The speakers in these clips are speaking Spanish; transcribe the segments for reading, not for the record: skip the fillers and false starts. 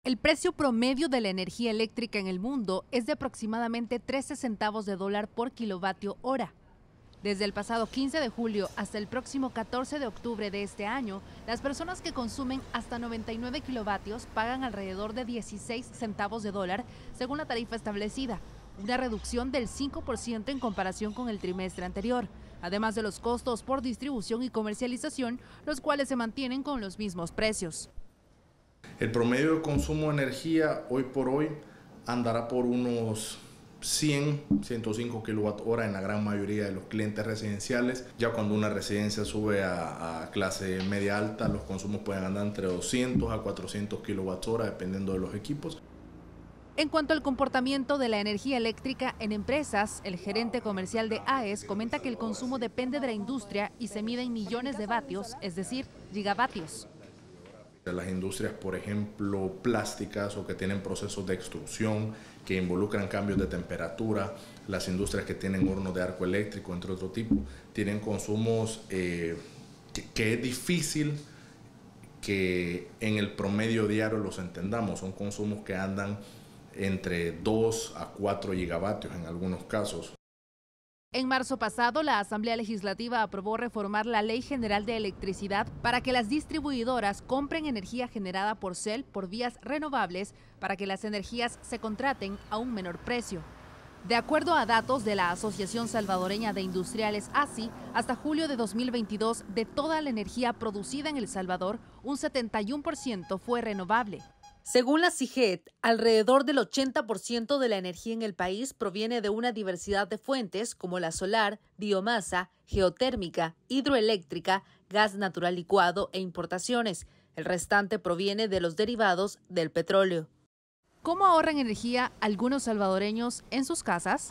El precio promedio de la energía eléctrica en el mundo es de aproximadamente 13 centavos de dólar por kilovatio hora. Desde el pasado 15 de julio hasta el próximo 14 de octubre de este año, las personas que consumen hasta 99 kilovatios pagan alrededor de 16 centavos de dólar según la tarifa establecida, una reducción del 5% en comparación con el trimestre anterior, además de los costos por distribución y comercialización, los cuales se mantienen con los mismos precios. El promedio de consumo de energía hoy por hoy andará por unos 105 kWh en la gran mayoría de los clientes residenciales. Ya cuando una residencia sube a clase media alta, los consumos pueden andar entre 200 a 400 kWh dependiendo de los equipos. En cuanto al comportamiento de la energía eléctrica en empresas, el gerente comercial de AES comenta que el consumo depende de la industria y se mide en millones de vatios, es decir, gigavatios. Las industrias, por ejemplo, plásticas o que tienen procesos de extrusión que involucran cambios de temperatura, las industrias que tienen hornos de arco eléctrico, entre otro tipo, tienen consumos que es difícil que en el promedio diario los entendamos. Son consumos que andan entre 2 a 4 gigavatios en algunos casos. En marzo pasado, la Asamblea Legislativa aprobó reformar la Ley General de Electricidad para que las distribuidoras compren energía generada por CEL por vías renovables para que las energías se contraten a un menor precio. De acuerdo a datos de la Asociación Salvadoreña de Industriales ASI, hasta julio de 2022, de toda la energía producida en El Salvador, un 71% fue renovable. Según la CIGED, alrededor del 80% de la energía en el país proviene de una diversidad de fuentes como la solar, biomasa, geotérmica, hidroeléctrica, gas natural licuado e importaciones. El restante proviene de los derivados del petróleo. ¿Cómo ahorran energía algunos salvadoreños en sus casas?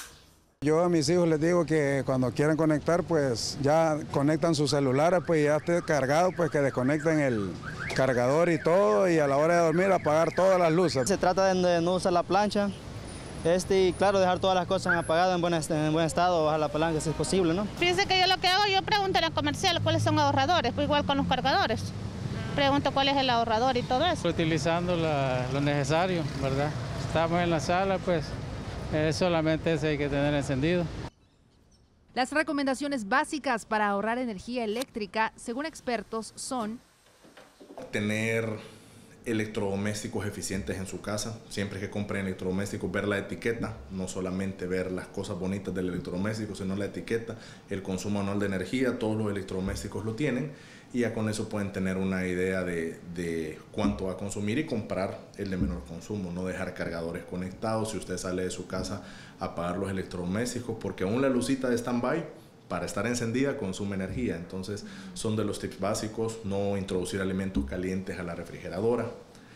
Yo a mis hijos les digo que cuando quieran conectar, pues ya conectan sus celulares, pues ya esté cargado, pues que desconecten el cargador y todo, y a la hora de dormir apagar todas las luces. Se trata de no usar la plancha, y claro, dejar todas las cosas apagadas en buen estado, bajar la palanca si es posible, ¿no? Fíjense que yo lo que hago, yo pregunto en la comercial cuáles son ahorradores, pues igual con los cargadores. Pregunto cuál es el ahorrador y todo eso. Utilizando lo necesario, ¿verdad? Estamos en la sala, pues solamente ese hay que tener encendido. Las recomendaciones básicas para ahorrar energía eléctrica, según expertos, son tener electrodomésticos eficientes en su casa. Siempre que compren electrodomésticos, ver la etiqueta, no solamente ver las cosas bonitas del electrodoméstico, sino la etiqueta, el consumo anual de energía. Todos los electrodomésticos lo tienen y ya con eso pueden tener una idea de cuánto va a consumir y comprar el de menor consumo. No dejar cargadores conectados si usted sale de su casa, apagar los electrodomésticos, porque aún la lucita de stand-by para estar encendida consume energía. Entonces son de los tips básicos: no introducir alimentos calientes a la refrigeradora,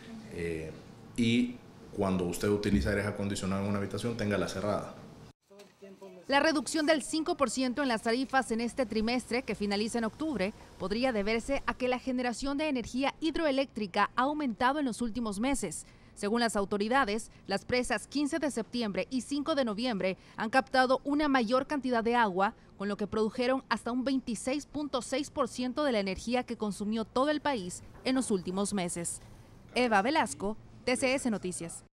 y cuando usted utiliza aire acondicionado en una habitación, téngala cerrada. La reducción del 5% en las tarifas en este trimestre, que finaliza en octubre, podría deberse a que la generación de energía hidroeléctrica ha aumentado en los últimos meses. Según las autoridades, las presas 15 de septiembre y 5 de noviembre han captado una mayor cantidad de agua, con lo que produjeron hasta un 26.6% de la energía que consumió todo el país en los últimos meses. Eva Velasco, TCS Noticias.